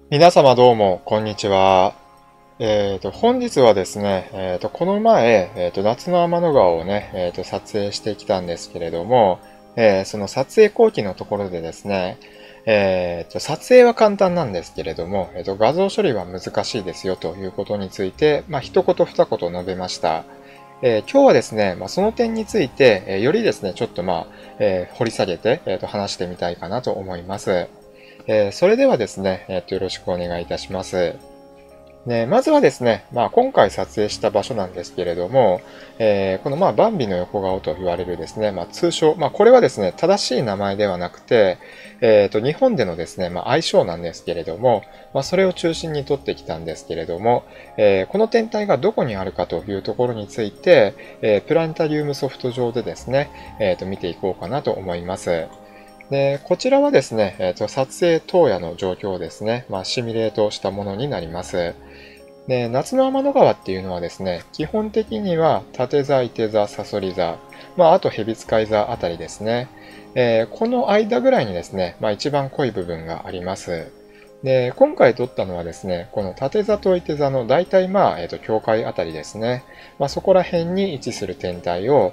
皆様どうも、こんにちは。本日はですね、この前、夏の天の川をね、撮影してきたんですけれども、その撮影後期のところでですね、撮影は簡単なんですけれども、画像処理は難しいですよということについて、一言二言述べました。今日はですね、その点について、よりですね、ちょっと掘り下げて、話してみたいかなと思います。それではですね、よろしくお願いいたします。ね、まずはですね、今回撮影した場所なんですけれども、このバンビの横顔と言われるですね、通称、これはですね、正しい名前ではなくて、日本でのですね、愛称なんですけれども、それを中心に取ってきたんですけれども、この天体がどこにあるかというところについて、プラネタリウムソフト上でですね、見ていこうかなと思います。で、こちらはですね、撮影当夜の状況をですね、シミュレートしたものになります。で、夏の天の川っていうのはですね、基本的には立座、射手座、サソリ座、あと蛇使い座あたりですね。この間ぐらいにですね、一番濃い部分があります。で、今回撮ったのはですね、この立座と射手座の大体境界あたりですね。そこら辺に位置する天体を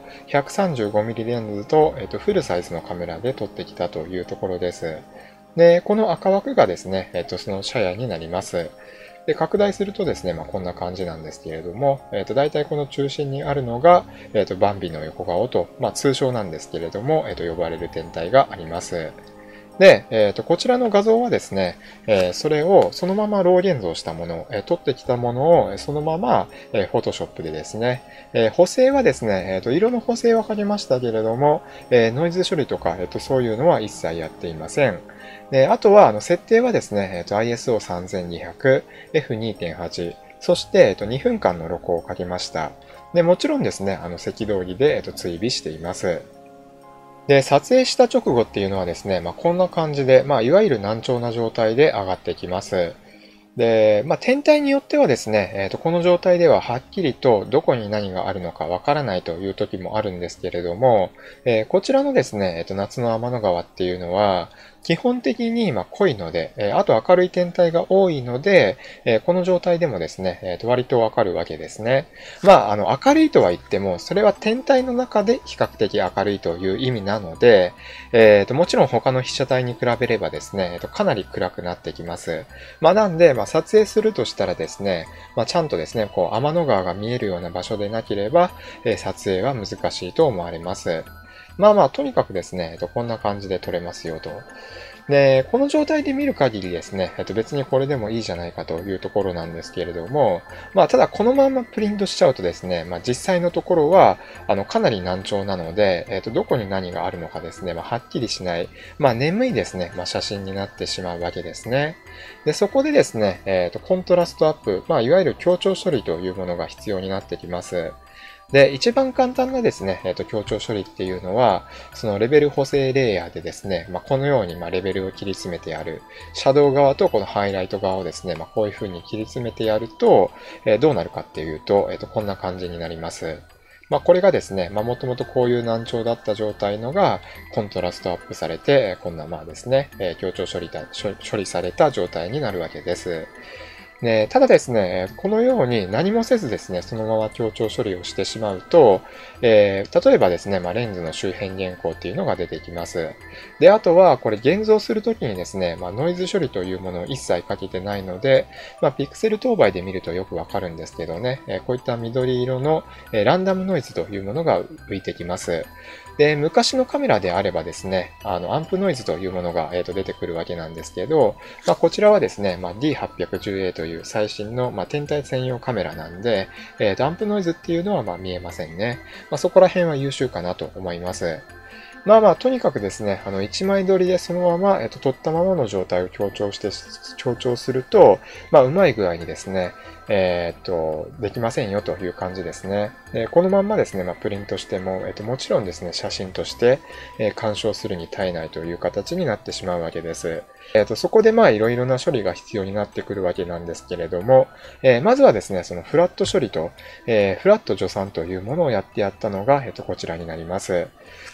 135mm レンズと、フルサイズのカメラで撮ってきたというところです。で、この赤枠がですね、そのシャヤになります。で、拡大するとですね、こんな感じなんですけれども、大体この中心にあるのが、バンビの横顔と、通称なんですけれども、呼ばれる天体があります。で、こちらの画像はですね、それをそのままロー現像したもの、撮ってきたものをそのまま、Photoshop でですね、補正はですね、色の補正はかけましたけれども、ノイズ処理とか、そういうのは一切やっていません。で、あとは、設定はですね、ISO3200、F2.8、そして、2分間の録音をかけました。で、もちろんですね、赤道儀で、追尾しています。で、撮影した直後っていうのはですね、こんな感じで、いわゆる難聴な状態で上がってきます。で、天体によってはですね、この状態でははっきりとどこに何があるのかわからないという時もあるんですけれども、こちらのですね、夏の天の川っていうのは、基本的に濃いので、あと明るい天体が多いので、この状態でもですね、割とわかるわけですね。明るいとは言っても、それは天体の中で比較的明るいという意味なので、もちろん他の被写体に比べればですね、かなり暗くなってきます。なんで、撮影するとしたらですね、ちゃんとですね、天の川が見えるような場所でなければ、撮影は難しいと思われます。とにかくですね、こんな感じで撮れますよと。で、この状態で見る限りですね、別にこれでもいいじゃないかというところなんですけれども、ただこのままプリントしちゃうとですね、実際のところは、かなり難聴なので、どこに何があるのかですね、はっきりしない、眠いですね、写真になってしまうわけですね。で、そこでですね、コントラストアップ、いわゆる強調処理というものが必要になってきます。で、一番簡単なですね、強調処理っていうのは、そのレベル補正レイヤーでですね、このようにレベルを切り詰めてやる。シャドウ側とこのハイライト側をですね、こういう風に切り詰めてやると、どうなるかっていうと、こんな感じになります。これがですね、もともとこういう難聴だった状態のが、コントラストアップされて、こんなですね、強調処理された状態になるわけです。で、ただですね、このように何もせずですね、そのまま強調処理をしてしまうと、例えばですね、レンズの周辺原稿っていうのが出てきます。で、あとは、これ現像するときにですね、ノイズ処理というものを一切かけてないので、ピクセル等倍で見るとよくわかるんですけどね、こういった緑色のランダムノイズというものが浮いてきます。で、昔のカメラであればですね、アンプノイズというものが、出てくるわけなんですけど、こちらはですね、D810A という最新の、天体専用カメラなんで、アンプノイズっていうのは見えませんね。そこら辺は優秀かなと思います。とにかくですね、一枚撮りでそのまま、撮ったままの状態を強調すると、うまい具合にですね、できませんよという感じですね。このまんまですね、プリントしても、もちろんですね、写真として、鑑賞するに耐えないという形になってしまうわけです。そこでいろいろな処理が必要になってくるわけなんですけれども、まずはですね、そのフラット処理と、フラット助産というものをやってやったのが、こちらになります。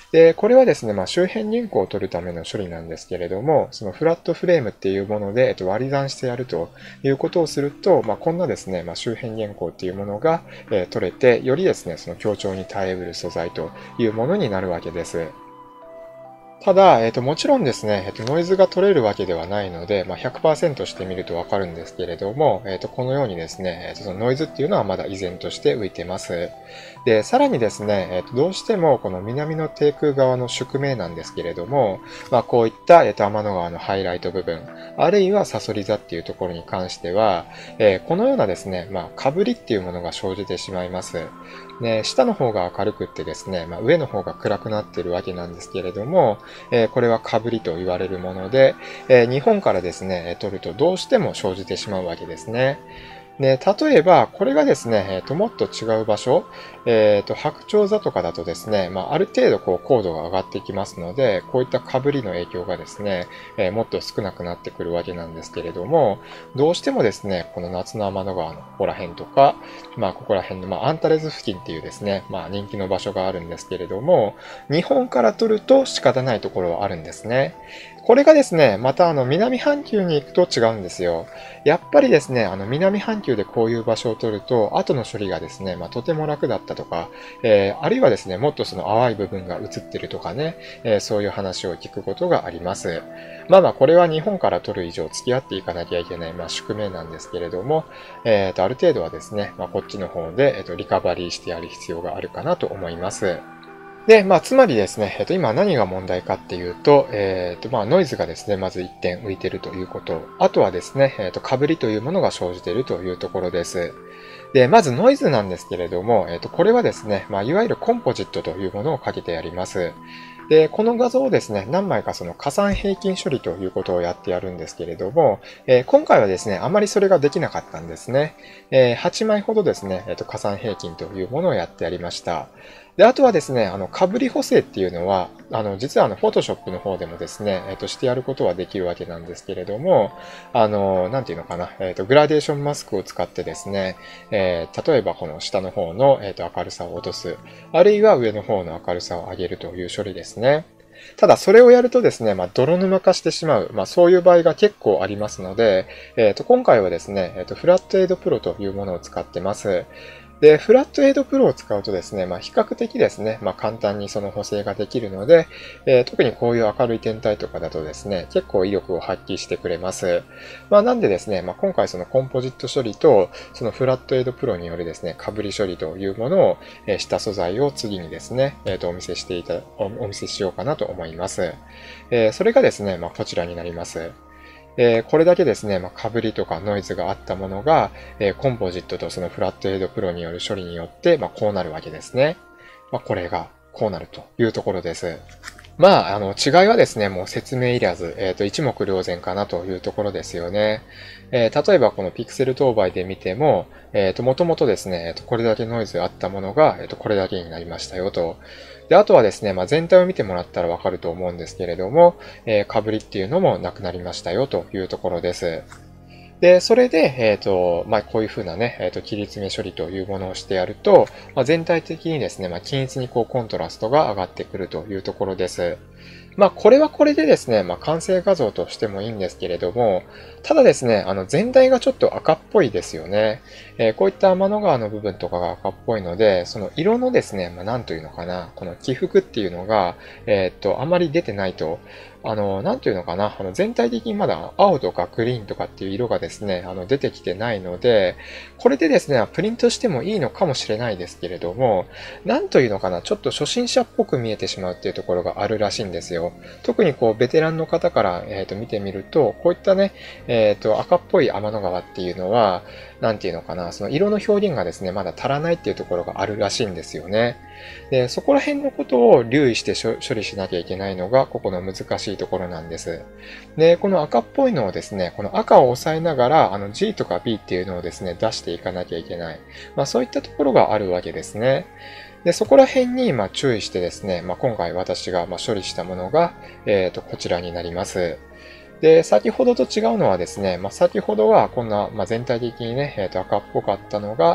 で、これはですね、周辺原稿を取るための処理なんですけれども、そのフラットフレームっていうもので、割り算してやるということをすると、こんなですね、周辺原稿っていうものが、取れて、よりですね、その強調に耐えうる素材というものになるわけです。ただ、もちろんですね、ノイズが取れるわけではないので、100% してみるとわかるんですけれども、このようにですね、そのノイズっていうのはまだ依然として浮いてます。で、さらにですね、どうしてもこの南の低空側の宿命なんですけれども、こういった、天の川のハイライト部分、あるいはサソリ座っていうところに関しては、このようなですね、かぶりっていうものが生じてしまいます。で、下の方が明るくってですね、上の方が暗くなっているわけなんですけれども、これはかぶりと言われるもので、日本からですね、撮るとどうしても生じてしまうわけですね。で、例えば、これがですね、もっと違う場所、白鳥座とかだとですね、ある程度高度が上がってきますので、こういった被りの影響がですね、もっと少なくなってくるわけなんですけれども、どうしてもですね、この夏の天の川のここら辺とか、ここら辺の、アンタレズ付近っていうですね、人気の場所があるんですけれども、日本から撮ると仕方ないところはあるんですね。これがですね、また南半球に行くと違うんですよ。やっぱりですね、南半球でこういう場所を取ると、後の処理がですね、とても楽だったとか、あるいはですね、もっとその淡い部分が映ってるとかね、そういう話を聞くことがあります。これは日本から取る以上付き合っていかなきゃいけない、宿命なんですけれども、ある程度はですね、こっちの方で、リカバリーしてやる必要があるかなと思います。で、つまりですね、今何が問題かっていうと、ノイズがですね、まず一点浮いているということ。あとはですね、被りというものが生じているというところです。で、まずノイズなんですけれども、これはですね、いわゆるコンポジットというものをかけてやります。で、この画像をですね、何枚かその加算平均処理ということをやってやるんですけれども、今回はですね、あまりそれができなかったんですね。8枚ほどですね、加算平均というものをやってやりました。で、あとはですね、被り補正っていうのは、実はPhotoshop の方でもですね、してやることはできるわけなんですけれども、なんていうのかな、グラデーションマスクを使ってですね、例えばこの下の方の、明るさを落とす、あるいは上の方の明るさを上げるという処理ですね。ただ、それをやるとですね、泥沼化してしまう、そういう場合が結構ありますので、今回はですね、フラットエイドプロというものを使ってます。で、フラットエイドプロを使うとですね、比較的ですね、簡単にその補正ができるので、特にこういう明るい天体とかだとですね、結構威力を発揮してくれます。なんでですね、今回そのコンポジット処理と、そのフラットエイドプロによるですね、被り処理というものを、した素材を次にですね、お見せしようかなと思います。それがですね、こちらになります。これだけですね、被りとかノイズがあったものが、コンポジットとそのフラットエイドプロによる処理によって、こうなるわけですね。これがこうなるというところです。違いはですね、もう説明いらず、一目瞭然かなというところですよね。例えばこのピクセル当倍で見ても、もともとですね、これだけノイズがあったものが、これだけになりましたよと。で、あとはですね、全体を見てもらったらわかると思うんですけれども、被りっていうのもなくなりましたよというところです。で、それで、こういう風なね、切り詰め処理というものをしてやると、全体的にですね、均一にコントラストが上がってくるというところです。これはこれでですね、完成画像としてもいいんですけれども、ただですね、全体がちょっと赤っぽいですよね。こういった天の川の部分とかが赤っぽいので、その色のですね、なんというのかな、この起伏っていうのが、あまり出てないと、なんていうのかな、全体的にまだ青とかグリーンとかっていう色がですね、出てきてないので、これでですね、プリントしてもいいのかもしれないですけれども、なんというのかな、ちょっと初心者っぽく見えてしまうっていうところがあるらしいんですよ。特にベテランの方から、見てみると、こういったね、赤っぽい天の川っていうのは、なんていうのかな、その色の表現がですね、まだ足らないっていうところがあるらしいんですよね。で、そこら辺のことを留意して処理しなきゃいけないのが、ここの難しいところなんです。で、この赤っぽいのをですね、この赤を抑えながら、G とか B っていうのをですね、出していかなきゃいけない。そういったところがあるわけですね。で、そこら辺に注意してですね、今回私が処理したものが、こちらになります。で、先ほどと違うのはですね、先ほどはこんな、全体的にね、赤っぽかったのが、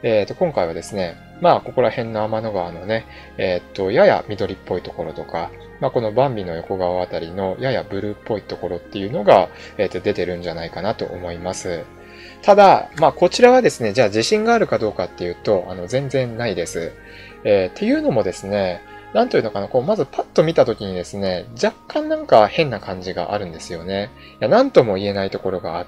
今回はですね、まあ、ここら辺の天の川のね、やや緑っぽいところとか、まあ、このバンビの横側あたりのややブルーっぽいところっていうのが、出てるんじゃないかなと思います。ただ、まあ、こちらはですね、じゃあ自信があるかどうかっていうと、全然ないです。っていうのもですね、なんというのかな、こう、まずパッと見たときにですね、若干なんか変な感じがあるんですよね。いや、なんとも言えないところがあって、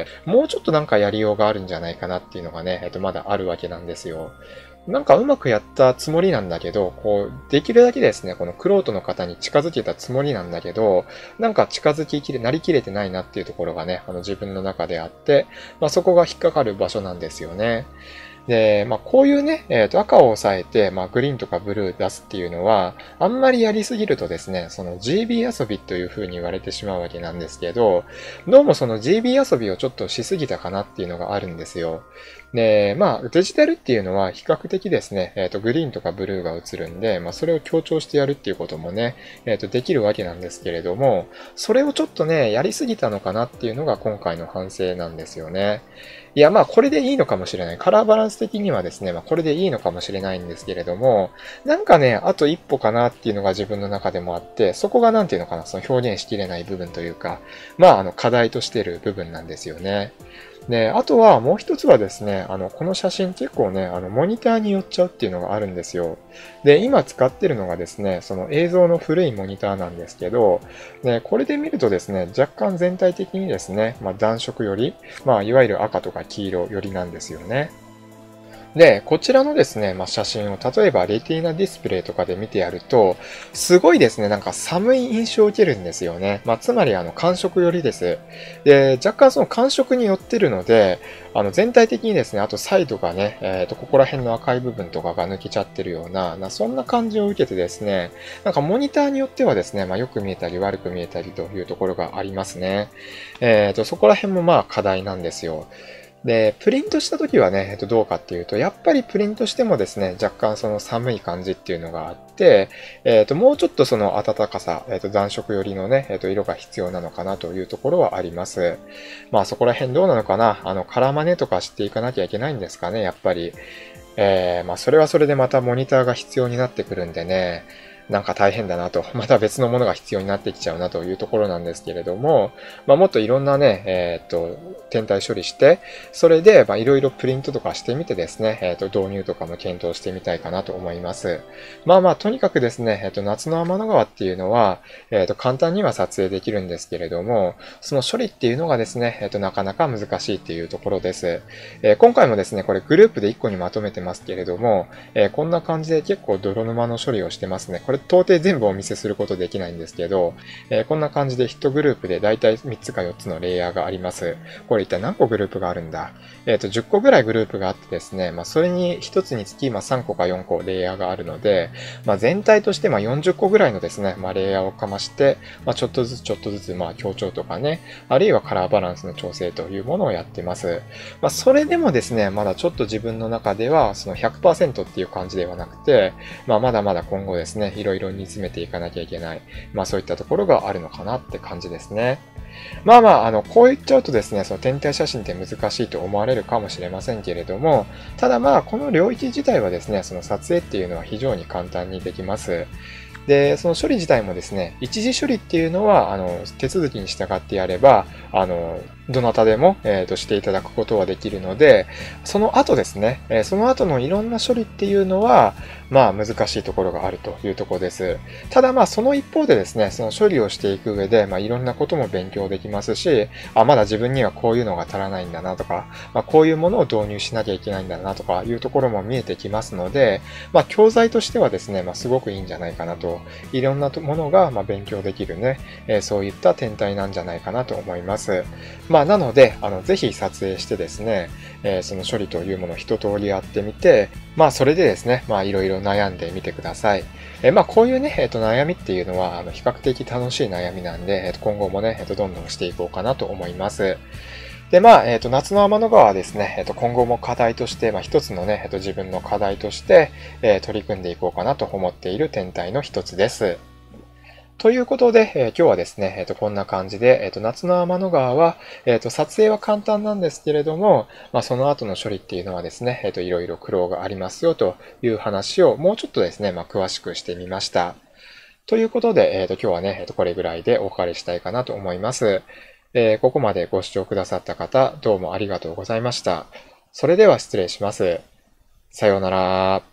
もうちょっとなんかやりようがあるんじゃないかなっていうのがね、まだあるわけなんですよ。なんかうまくやったつもりなんだけど、こう、できるだけですね、この玄人の方に近づけたつもりなんだけど、なんか近づききれ、なりきれてないなっていうところがね、自分の中であって、まあそこが引っかかる場所なんですよね。で、まあ、こういうね、赤を抑えて、まあ、グリーンとかブルー出すっていうのは、あんまりやりすぎるとですね、その GB 遊びという風に言われてしまうわけなんですけど、どうもその GB 遊びをちょっとしすぎたかなっていうのがあるんですよ。で、まあ、デジタルっていうのは比較的ですね、グリーンとかブルーが映るんで、まあ、それを強調してやるっていうこともね、できるわけなんですけれども、それをちょっとね、やりすぎたのかなっていうのが今回の反省なんですよね。いや、まあ、これでいいのかもしれない。カラーバランス的にはですね、まあ、これでいいのかもしれないんですけれども、なんかね、あと一歩かなっていうのが自分の中でもあって、そこがなんていうのかな、その表現しきれない部分というか、まあ、課題としている部分なんですよね。で、あとはもう一つはですね、この写真結構ね、モニターに寄っちゃうっていうのがあるんですよ。で、今使ってるのがですね、その映像の古いモニターなんですけど、で、これで見るとですね、若干全体的にですね、まあ、暖色より、まあ、いわゆる赤とか黄色よりなんですよね。で、こちらのですね、まあ、写真を例えばレティーナディスプレイとかで見てやると、すごいですね、なんか寒い印象を受けるんですよね。まあ、つまり寒色寄りです。で、若干その寒色に寄ってるので、全体的にですね、あとサイドがね、ここら辺の赤い部分とかが抜けちゃってるような、そんな感じを受けてですね、なんかモニターによってはですね、まあ、よく見えたり悪く見えたりというところがありますね。そこら辺もまあ課題なんですよ。で、プリントした時はね、どうかっていうと、やっぱりプリントしてもですね、若干その寒い感じっていうのがあって、もうちょっとその暖かさ、暖色寄りのね、色が必要なのかなというところはあります。まあそこら辺どうなのかな、カラーマネとかしていかなきゃいけないんですかね、やっぱり。まあそれはそれでまたモニターが必要になってくるんでね、なんか大変だなと、また別のものが必要になってきちゃうなというところなんですけれども、まあ、もっといろんなね、天体処理して、それで、まあ、いろいろプリントとかしてみてですね、導入とかも検討してみたいかなと思います。まあまあ、とにかくですね、夏の天の川っていうのは、簡単には撮影できるんですけれども、その処理っていうのがですね、なかなか難しいっていうところです。今回もですね、これグループで1個にまとめてますけれども、こんな感じで結構泥沼の処理をしてますね。これ到底全部お見せすることできないんですけど、こんな感じで1グループでだいたい3つか4つのレイヤーがあります。これ一体何個グループがあるんだ10個ぐらいグループがあってですね、まあ、それに1つにつき、まあ、3個か4個レイヤーがあるので、まあ、全体として、まあ、40個ぐらいのですね、まあ、レイヤーをかまして、まあ、ちょっとずつ、まあ、強調とかね、あるいはカラーバランスの調整というものをやってます。まあ、それでもですね、まだちょっと自分の中では、その 100% っていう感じではなくて、まあ、まだまだ今後ですね、いろいろ煮詰めていかなきゃいけない、まあ、そういったところがあるのかなって感じですね。まあまあ、こう言っちゃうとですね、その天体写真って難しいと思われるかもしれませんけれども、ただまあ、この領域自体はですね、その撮影っていうのは非常に簡単にできます。で、その処理自体もですね、一時処理っていうのは、手続きに従ってやれば、どなたでも、していただくことはできるので、その後ですね、その後のいろんな処理っていうのは、まあ難しいところがあるというところです。ただまあその一方でですね、その処理をしていく上で、まあいろんなことも勉強できますし、まだ自分にはこういうのが足らないんだなとか、まあこういうものを導入しなきゃいけないんだなとかいうところも見えてきますので、まあ教材としてはですね、まあすごくいいんじゃないかなと、いろんなものがまあ勉強できるね、そういった天体なんじゃないかなと思います。まあなので、ぜひ撮影してですね、その処理というものを一通りやってみて、まあそれでですね、まあいろいろ悩んでみてください。まあこういうね、悩みっていうのは、比較的楽しい悩みなんで、今後もね、どんどんしていこうかなと思います。で、まあ、夏の天の川はですね、今後も課題として、まあ一つのね、自分の課題として、取り組んでいこうかなと思っている天体の一つです。 ということで、今日はですね、こんな感じで、夏の天の川は、撮影は簡単なんですけれども、その後の処理っていうのはですね、いろいろ苦労がありますよという話をもうちょっとですね、詳しくしてみました。ということで、今日はね、これぐらいでお別れしたいかなと思います。ここまでご視聴くださった方、どうもありがとうございました。それでは失礼します。さようなら。